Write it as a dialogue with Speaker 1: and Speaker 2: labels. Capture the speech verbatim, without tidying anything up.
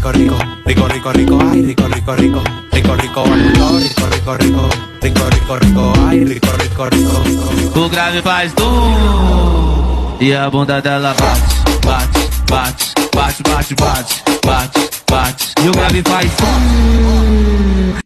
Speaker 1: rico, rico, rico, rico, rico, ai, rico, rico, rico, rico, rico, rico, rico, rico, rico, rico, rico, rico, ai, rico, rico, rico.
Speaker 2: O grave faz dum e a bunda dela bate, bate, bate, bate, bate, bate, bate, bate. E o grave faz dum